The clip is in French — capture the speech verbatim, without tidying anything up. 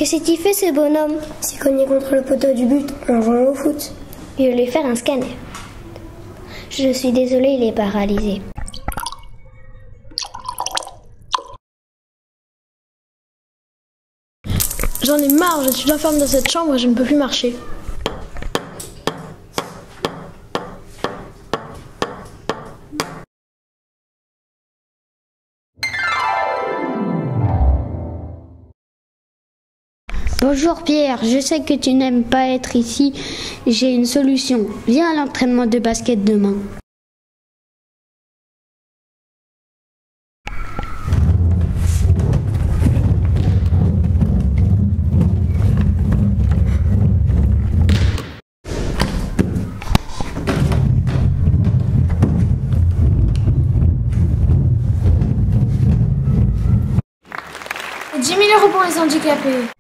s'est-il fait ce bonhomme? s'est cogné contre le poteau du but en jouant au foot. Il voulait faire un scanner. Je suis désolée, il est paralysé. J'en ai marre, je suis enfermée dans cette chambre et je ne peux plus marcher. Bonjour Pierre, je sais que tu n'aimes pas être ici. J'ai une solution. Viens à l'entraînement de basket demain. dix mille euros pour les handicapés.